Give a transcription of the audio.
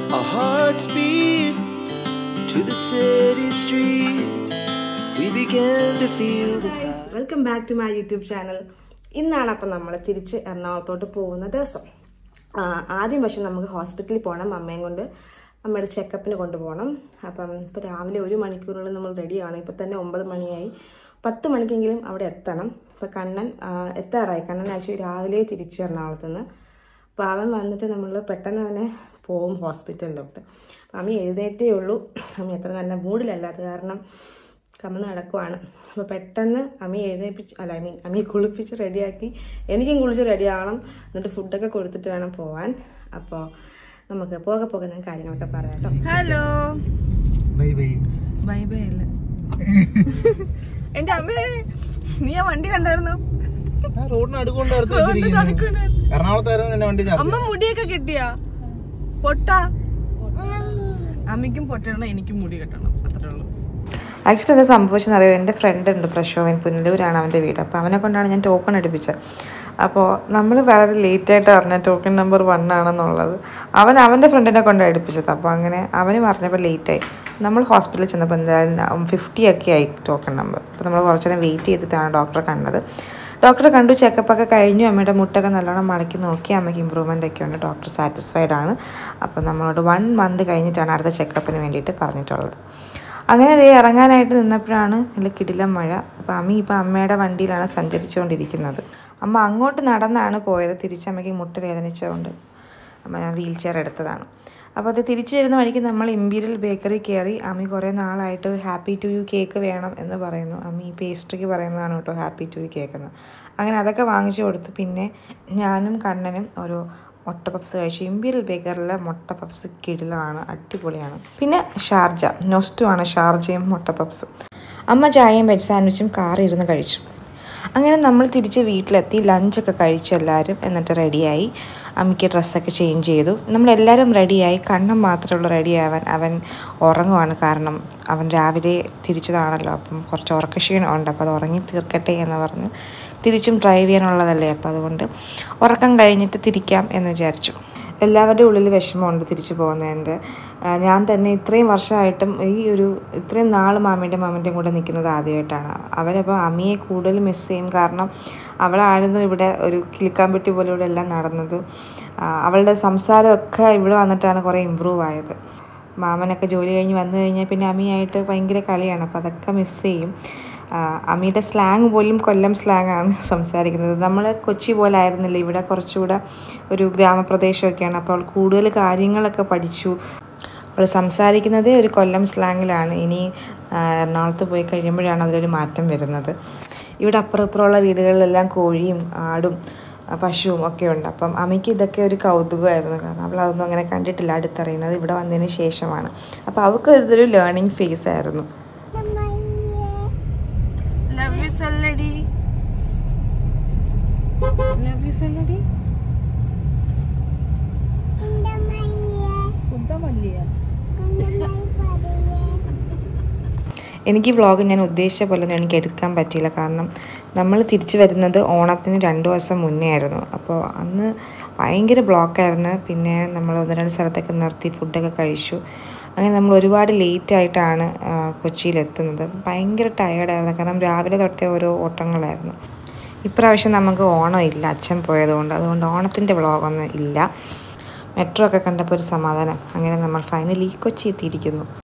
Our hearts beat to the city streets. We began to feel the fire. Welcome back to my YouTube channel. ഇന്നാണ് അപ്പം നമ്മൾ തിരിച്ച് എറണാകുളത്തോട്ട് പോകുന്ന ദിവസം. ആദ്യം പക്ഷെ നമുക്ക് ഹോസ്പിറ്റലിൽ പോകണം. അമ്മയും കൊണ്ട് നമ്മുടെ ചെക്കപ്പിന് കൊണ്ടുപോകണം. അപ്പം ഇപ്പോൾ രാവിലെ 1 മണിക്കൂറിനുള്ളിൽ നമ്മൾ റെഡിയാണ്. ഇപ്പം തന്നെ 9 മണിയായി. 10 മണിക്കെങ്കിലും അവിടെ എത്തണം. അപ്പോൾ കണ്ണൻ എത്താറായി. കണ്ണൻ ആക്ച്വലി രാവിലെ തിരിച്ചു എറണാകുളത്ത് നിന്ന്. അപ്പോൾ അവൻ വന്നിട്ട് നമ്മൾ പെട്ടെന്ന് തന്നെ പോവും ഹോസ്പിറ്റലിലോട്ട്. അപ്പം അമ്മ എഴുന്നേറ്റേ ഉള്ളൂ. അമ്മ അത്ര നല്ല മൂഡിലല്ല, അത് കാരണം കമ്മന്ന് നടക്കുവാണ്. അപ്പോൾ പെട്ടെന്ന് അമ്മയെ എഴുന്നേൽപ്പിച്ച് അമ്മയെ കുളിപ്പിച്ച് റെഡിയാക്കി, എനിക്കും കുളിച്ച് റെഡിയാവണം. എന്നിട്ട് ഫുഡൊക്കെ കൊടുത്തിട്ട് വേണം പോവാൻ. അപ്പോൾ നമുക്ക് പോകെ ഞാൻ കാര്യങ്ങളൊക്കെ പറയാം കേട്ടോ. Hello, bye bye. Bye bye അല്ല എന്റെ അമ്മ, നീ ആ വണ്ടി കണ്ടായിരുന്നു? അമ്മ മുടിയൊക്കെ കിട്ടിയാ? പൊട്ടാ? അമ്മയ്ക്കും പൊട്ടണം, എനിക്കും മുടി കെട്ടണം, അത്രേ ഉള്ളൂ. ആക്ച്വലി എന്താ സംഭവിച്ചെന്നറിയോ, എൻ്റെ ഫ്രണ്ട് ഉണ്ട് പ്രശോഭൻ, പുനലൂരാണ് അവൻ്റെ വീട്. അപ്പോൾ അവനെ കൊണ്ടാണ് ഞാൻ ടോക്കൺ എടുപ്പിച്ചത്. അപ്പോൾ നമ്മൾ വളരെ ലേറ്റായിട്ട് അറിഞ്ഞ ടോക്കൺ നമ്പർ 1 ആണെന്നുള്ളത്. അവൻ്റെ ഫ്രണ്ടിനെ കൊണ്ടാണ് എടുപ്പിച്ചത്. അപ്പോൾ അങ്ങനെ അവന് പറഞ്ഞപ്പോൾ ലേറ്റായി. നമ്മൾ ഹോസ്പിറ്റലിൽ ചെന്നപ്പോൾ എന്തായാലും 50 ഒക്കെ ആയി ടോക്കൺ നമ്പർ. അപ്പോൾ നമ്മൾ കുറച്ച് നേരം വെയിറ്റ് ചെയ്തിട്ടാണ് ഡോക്ടറെ കണ്ടത്. ഡോക്ടറെ കണ്ടു, ചെക്കപ്പൊക്കെ കഴിഞ്ഞു. അമ്മയുടെ മുട്ടൊക്കെ നല്ലോണം മടക്കി നോക്കി. അമ്മയ്ക്ക് ഇമ്പ്രൂവ്മെൻ്റ് ഒക്കെ ഉണ്ട്. ഡോക്ടർ സാറ്റിസ്ഫൈഡ് ആണ്. അപ്പോൾ നമ്മളോട് 1 മന്ത് കഴിഞ്ഞിട്ടാണ് അടുത്ത ചെക്കപ്പിന് വേണ്ടിയിട്ട് പറഞ്ഞിട്ടുള്ളത്. അങ്ങനെ ദേ ഇറങ്ങാനായിട്ട് നിന്നപ്പോഴാണ് നല്ല കിടിലം മഴ. അപ്പോൾ അമ്മയുടെ വണ്ടിയിലാണ് സഞ്ചരിച്ചുകൊണ്ടിരിക്കുന്നത്. അമ്മ അങ്ങോട്ട് നടന്നാണ് പോയത്. തിരിച്ചമ്മയ്ക്ക് മുട്ട് വേദനിച്ചതുകൊണ്ട് അമ്മ ഞാൻ വീൽ ചെയർ എടുത്തതാണ്. അപ്പോൾ അത് തിരിച്ചു വരുന്ന വഴിക്ക് നമ്മൾ ഇമ്പീരിയൽ ബേക്കറി കയറി. അമ്മി കുറേ നാളായിട്ട് ഹാപ്പി ടു യു കേക്ക് വേണം എന്ന് പറയുന്നു. അമ്മി പേസ്ട്രിക്ക് പറയുന്നതാണ് കേട്ടോ ഹാപ്പി ടു യു കേക്ക് എന്ന്. അങ്ങനെ അതൊക്കെ വാങ്ങിച്ചു കൊടുത്തു. പിന്നെ ഞാനും കണ്ണനും ഒരു മുട്ട പപ്സ് കഴിച്ചു. ഇമ്പീരിയൽ ബേക്കറിലെ മുട്ട പപ്സ് കിടിലമാണ്, അടിപൊളിയാണ്. പിന്നെ ഷാർജ നൊസ്റ്റുമാണ് ഷാർജയും മുട്ട പപ്സും. അമ്മ ചായയും വെജ് സാൻഡ്വിച്ചും കാറിരുന്ന് കഴിച്ചു. അങ്ങനെ നമ്മൾ തിരിച്ച് വീട്ടിലെത്തി. ലഞ്ചൊക്കെ കഴിച്ചു എല്ലാവരും. എന്നിട്ട് റെഡിയായി. അമ്മയ്ക്ക് ഡ്രസ്സൊക്കെ ചേഞ്ച് ചെയ്തു. നമ്മളെല്ലാവരും റെഡിയായി. കണ്ണൻ മാത്രമേ ഉള്ളൂ റെഡിയാവാൻ. അവൻ ഉറങ്ങുവാണ്. കാരണം അവൻ രാവിലെ തിരിച്ചതാണല്ലോ, അപ്പം കുറച്ച് ഉറക്കക്ഷീണം ഉണ്ട്. അപ്പോൾ അത് ഉറങ്ങി തീർക്കട്ടെ എന്ന് പറഞ്ഞ്, തിരിച്ചും ഡ്രൈവ് ചെയ്യാനുള്ളതല്ലേ, അപ്പോൾ അതുകൊണ്ട് ഉറക്കം കഴിഞ്ഞിട്ട് തിരിക്കാം എന്ന് വിചാരിച്ചു. എല്ലാവരുടെയും ഉള്ളിൽ വിഷമമുണ്ട് തിരിച്ചു പോകുന്നതിൻ്റെ. ഞാൻ തന്നെ ഇത്രയും വർഷമായിട്ടും ഇത്രയും നാൾ മാമൻ്റെയും കൂടെ നിൽക്കുന്നത് ആദ്യമായിട്ടാണ്. അവരപ്പോൾ അമ്മിയെ കൂടുതൽ മിസ് ചെയ്യും. കാരണം അവളായിരുന്നു ഇവിടെ ഒരു കിളിക്കാമ്പെട്ടി പോലെ ഇവിടെ എല്ലാം നടന്നത്. അവളുടെ സംസാരമൊക്കെ ഇവിടെ വന്നിട്ടാണ് കുറേ ഇമ്പ്രൂവ് ആയത്. മാമനൊക്കെ ജോലി കഴിഞ്ഞ് വന്നു കഴിഞ്ഞാൽ പിന്നെ അമ്മിയായിട്ട് ഭയങ്കര കളിയാണ്. അപ്പോൾ അതൊക്കെ മിസ് ചെയ്യും. അമ്മിയുടെ സ്ലാങ് പോലും കൊല്ലം സ്ലാങ്ങാണ് സംസാരിക്കുന്നത്. നമ്മൾ കൊച്ചി പോലെ ആയിരുന്നില്ല, ഇവിടെ കുറച്ചുകൂടെ ഒരു ഗ്രാമപ്രദേശമൊക്കെയാണ്. അപ്പോൾ അവൾ കൂടുതൽ കാര്യങ്ങളൊക്കെ പഠിച്ചു. അവൾ സംസാരിക്കുന്നതേ ഒരു കൊല്ലം സ്ലാങ്ങിലാണ്. ഇനി എറണാകുളത്ത് പോയി കഴിയുമ്പോഴാണ് അതിലൊരു മാറ്റം വരുന്നത്. ഇവിടെ അപ്പുറപ്പുറമുള്ള വീടുകളിലെല്ലാം കോഴിയും ആടും പശുവും ഒക്കെ ഉണ്ട്. അപ്പം അമ്മയ്ക്ക് ഇതൊക്കെ ഒരു കൗതുകമായിരുന്നു. കാരണം അവൾ അതൊന്നും അങ്ങനെ കണ്ടിട്ടില്ല. അടുത്തറിയുന്നത് ഇവിടെ വന്നതിന് ശേഷമാണ്. അപ്പോൾ അവൾക്ക് ഇതൊരു ലേണിംഗ് ഫേസ് ആയിരുന്നു. Love you Salladi. Love you Salladi. എനിക്ക് വ്ളോഗ് ഞാൻ ഉദ്ദേശിച്ച പോലെ ഒന്നും എനിക്ക് എടുക്കാൻ പറ്റിയില്ല. കാരണം നമ്മൾ തിരിച്ചു വരുന്നത് ഓണത്തിന് 2 ദിവസം മുന്നേ ആയിരുന്നു. അപ്പോൾ അന്ന് ഭയങ്കര ബ്ലോക്കായിരുന്നു. പിന്നെ നമ്മൾ 1-2 സ്ഥലത്തൊക്കെ നിർത്തി ഫുഡൊക്കെ കഴിച്ചു. അങ്ങനെ നമ്മൾ ഒരുപാട് ലേറ്റായിട്ടാണ് കൊച്ചിയിലെത്തുന്നത്. ഭയങ്കര ടയേർഡായിരുന്നു. കാരണം രാവിലെ തൊട്ടേ ഓരോ ഓട്ടങ്ങളായിരുന്നു. ഇപ്രാവശ്യം നമുക്ക് ഓണം ഇല്ല, അച്ഛൻ പോയതുകൊണ്ട്. അതുകൊണ്ട് ഓണത്തിൻ്റെ വ്ളോഗൊന്നും ഇല്ല. മെട്രോ ഒക്കെ കണ്ടപ്പോൾ ഒരു സമാധാനം. അങ്ങനെ നമ്മൾ ഫൈനലി കൊച്ചി എത്തിയിരിക്കുന്നു.